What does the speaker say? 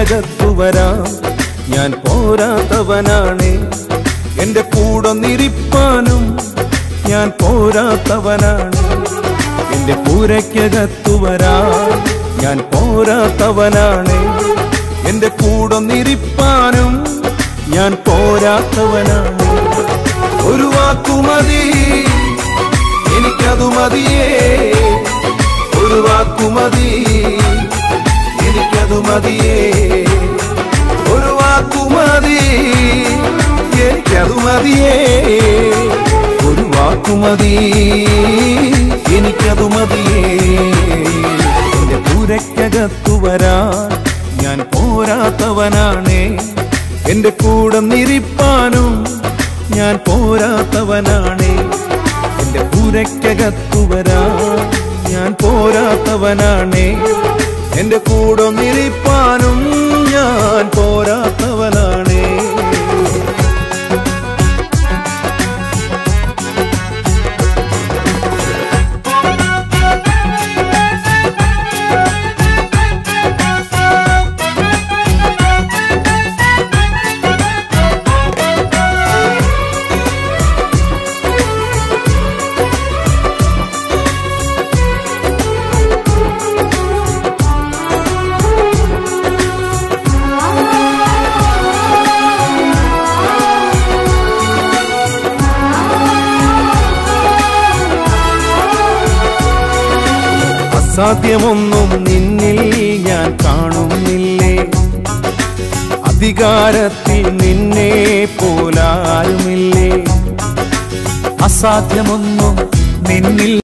പൂരയ്ക്കകത്തു വരാം ഞാൻ പോരാത്തവനാണ് എന്റെ കൂടൊന്നിരിപ്പാനും ഞാൻ പോരാത്തവനാണ് എന്റെ പൂരയ്ക്കകത്തു വരാം ഞാൻ പോരാത്തവനാണ് എന്റെ കൂടൊന്നിരിപ്പാനും ഞാൻ പോരാത്തവനാണ് ഒരു വാക്കുമതി എനിക്കതു മതിയേ ഒരു വാക്കുമതി എനിക്കതു മതിയേ ഒരു വാക്കുമതി എനിക്കതു മതിയേ ഒരു വാക്കുമതി എനിക്കതു മതിയേ എന്റെ പൂരയ്ക്കകത്തു വരാൻ ഞാൻ പോരാത്തവനാണ് എന്റെ കൂടൊന്നിരിപ്പാനും ഞാൻ പോരാത്തവനാണ് എന്റെ പൂരയ്ക്കകത്തു വരാൻ ഞാൻ പോരാത്തവനാണ് എന്റെ കൂടൊന്നിരിപ്പാനും ഞാൻ പോരാത്തവനാണ് അസാധ്യമൊന്നും നിന്നിൽ ഞാൻ കാണുന്നില്ലേ അധികാരത്തിൽ നിന്നെ പോലാരുമില്ലേ അസാധ്യമൊന്നും നിന്നിൽ